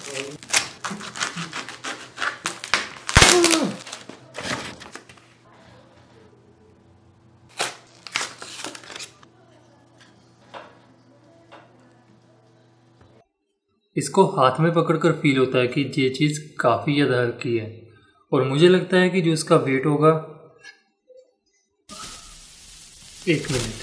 इसको हाथ में पकड़कर फील होता है कि ये चीज़ काफ़ी ज़्यादा हल्की है और मुझे लगता है कि जो इसका वेट होगा 1 मिनट।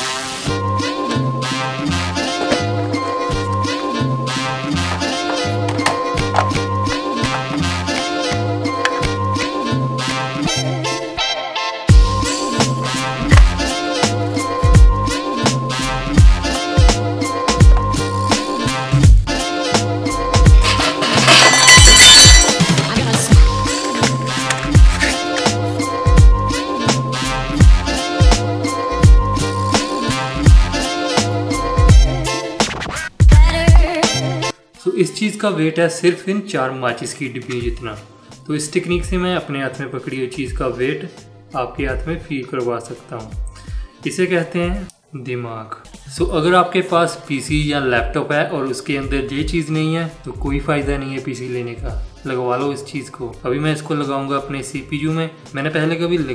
तो इस चीज़ का वेट है सिर्फ इन 4 माचिस की डिब्बियों जितना। तो इस टेक्निक से मैं अपने हाथ में पकड़ी हुई चीज़ का वेट आपके हाथ में फील करवा सकता हूँ। इसे कहते हैं दिमाग। सो अगर आपके पास पीसी या लैपटॉप है और उसके अंदर ये चीज़ नहीं है तो कोई फ़ायदा नहीं है पीसी लेने का। लगवा लो इस चीज़ को। अभी मैं इसको लगाऊंगा अपने सीपीयू में। मैंने पहले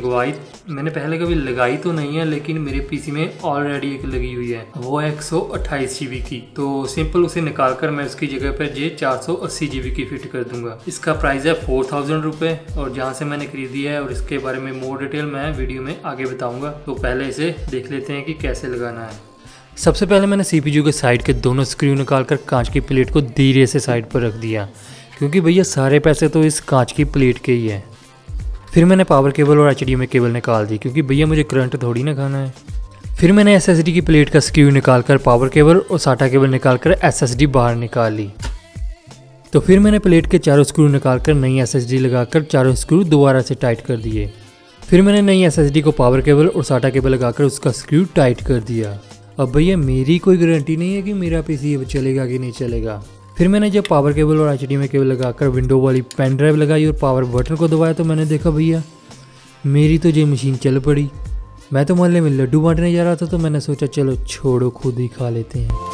कभी लगाई तो नहीं है, लेकिन मेरे पीसी में ऑलरेडी एक लगी हुई है, वो है 128 GB की। तो सिंपल उसे निकाल कर मैं उसकी जगह पर ये 480 GB की फिट कर दूंगा। इसका प्राइस है 4000 रुपये और जहाँ से मैंने खरीदी है और इसके बारे में मोर डिटेल मैं वीडियो में आगे बताऊँगा। तो पहले इसे देख लेते हैं कि कैसे लगाना है। सबसे पहले मैंने सीपीयू के साइड के दोनों स्क्रू निकाल कर कांच की प्लेट को धीरे से साइड पर रख दिया, क्योंकि भैया सारे पैसे तो इस कांच की प्लेट के ही है। फिर मैंने पावर केबल और HDMI केबल निकाल दी, क्योंकि भैया मुझे करंट थोड़ी ना खाना है। फिर मैंने SSD की प्लेट का स्क्रू निकाल कर पावर केबल और SATA केबल निकाल कर SSD बाहर निकाल ली। तो फिर मैंने प्लेट के चारों स्क्रू निकाल कर नई SSD लगाकर चारों स्क्रू दोबारा से टाइट कर दिए। फिर मैंने नई SSD को पावर केबल और SATA केबल लगाकर उसका स्क्रू टाइट कर दिया। अब भैया मेरी कोई गारंटी नहीं है कि मेरा पीसी अब चलेगा कि नहीं चलेगा। फिर मैंने जब पावर केबल और HDMI केबल लगाकर विंडो वाली पेन ड्राइव लगाई और पावर बटन को दबाया तो मैंने देखा भैया मेरी तो ये मशीन चल पड़ी। मैं तो मोहल्ले में लड्डू बांटने जा रहा था, तो मैंने सोचा चलो छोड़ो खुद ही खा लेते हैं।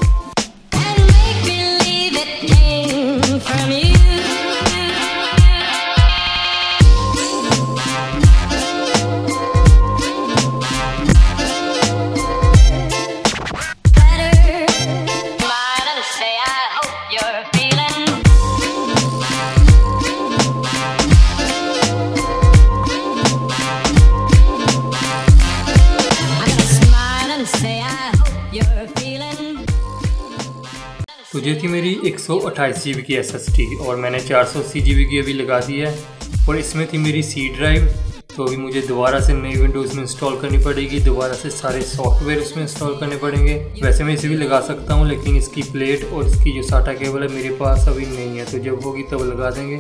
तो ये थी मेरी 128 GB की SSD और मैंने 480 GB की अभी लगा दी है। और इसमें थी मेरी C ड्राइव, तो अभी मुझे दोबारा से नई विंडोज़ में इंस्टॉल करनी पड़ेगी, दोबारा से सारे सॉफ्टवेयर उसमें इंस्टॉल करने पड़ेंगे। वैसे मैं इसे भी लगा सकता हूँ, लेकिन इसकी प्लेट और इसकी जो SATA केबल है मेरे पास अभी नहीं है, तो जब होगी तब लगा देंगे।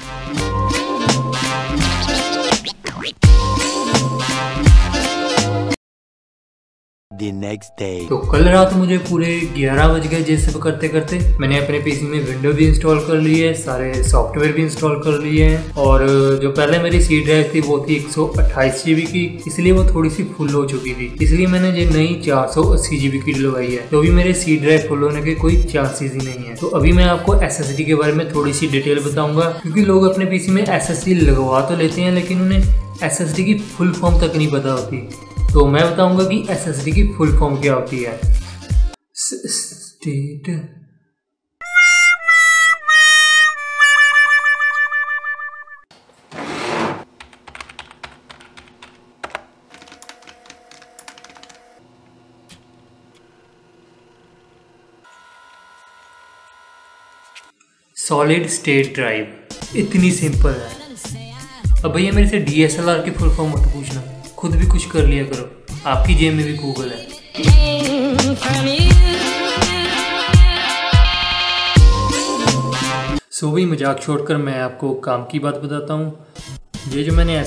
The next day. तो कल रात मुझे पूरे 11 बज गए। ये सब करते करते मैंने अपने पीसी में विंडो भी इंस्टॉल कर ली है, सारे सॉफ्टवेयर भी इंस्टॉल कर लिए हैं। और जो पहले मेरी C ड्राइव थी वो थी 128 GB की, इसलिए वो थोड़ी सी फुल हो चुकी थी, इसलिए मैंने ये नई 480 GB की डलवाई है। तो अभी मेरे C ड्राइव फुल होने के कोई चांसेस ही नहीं है। तो अभी मैं आपको SSD के बारे में थोड़ी सी डिटेल बताऊंगा, क्योंकि लोग अपने पीसी में SSD लगवा तो लेते हैं, लेकिन उन्हें SSD की फुल फॉर्म तक नहीं पता होती। तो मैं बताऊंगा कि SSD की फुल फॉर्म क्या होती है। स्टेट सॉलिड स्टेट ड्राइव, इतनी सिंपल है। अब भैया मेरे से DSLR की फुल फॉर्म मत पूछना, खुद भी कुछ कर लिया करो, आपकी जेब में भी गूगल है। सो भी मजाक छोड़कर मैं आपको काम की बात बताता हूँ। ये जो मैंने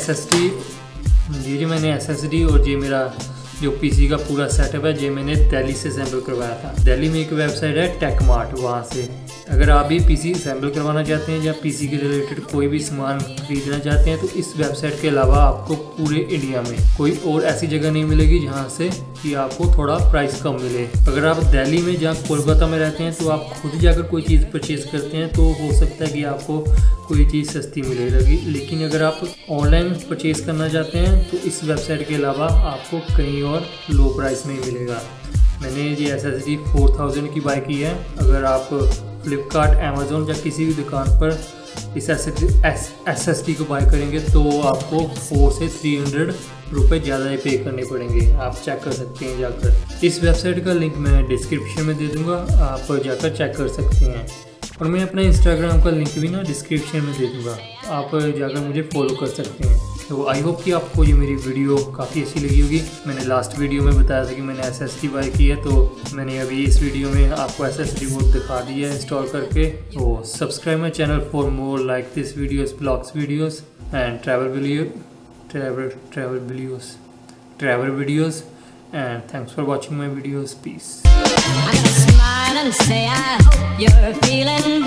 SSD और ये मेरा जो पीसी का पूरा सेटअप है, ये मैंने दिल्ली से असेंबल करवाया था। दिल्ली में एक वेबसाइट है टेकमार्ट, वहाँ से अगर आप भी पीसी असेंबल करवाना चाहते हैं या पीसी के रिलेटेड कोई भी सामान खरीदना चाहते हैं तो इस वेबसाइट के अलावा आपको पूरे इंडिया में कोई और ऐसी जगह नहीं मिलेगी जहां से कि आपको थोड़ा प्राइस कम मिले। अगर आप दिल्ली में या कोलकाता में रहते हैं तो आप खुद जाकर कोई चीज़ परचेज़ करते हैं तो हो सकता है कि आपको कोई चीज़ सस्ती मिले लगी, लेकिन अगर आप ऑनलाइन परचेज़ करना चाहते हैं तो इस वेबसाइट के अलावा आपको कहीं और लो प्राइस में मिलेगा। मैंने ये SSD 4000 की बाय की है। अगर आप फ्लिपकार्ट, अमेज़ोन या किसी भी दुकान पर इस SSD को बाय करेंगे तो आपको 400 से 300 रुपये ज़्यादा ही पे करने पड़ेंगे। आप चेक कर सकते हैं जाकर। इस वेबसाइट का लिंक मैं डिस्क्रिप्शन में दे दूँगा, आप जाकर चेक कर सकते हैं। और मैं अपना इंस्टाग्राम का लिंक भी ना डिस्क्रिप्शन में दे दूँगा, आप जाकर मुझे फॉलो कर सकते हैं। तो आई होप कि आपको ये मेरी वीडियो काफ़ी अच्छी लगी होगी। मैंने लास्ट वीडियो में बताया था कि मैंने SSD बाय की है, तो मैंने अभी इस वीडियो में आपको SSD वो दिखा दी है इंस्टॉल करके। तो subscribe my channel for more like this videos, blogs videos and travel videos and thanks for watching my videos. Peace. I smile and say I hope you're feeling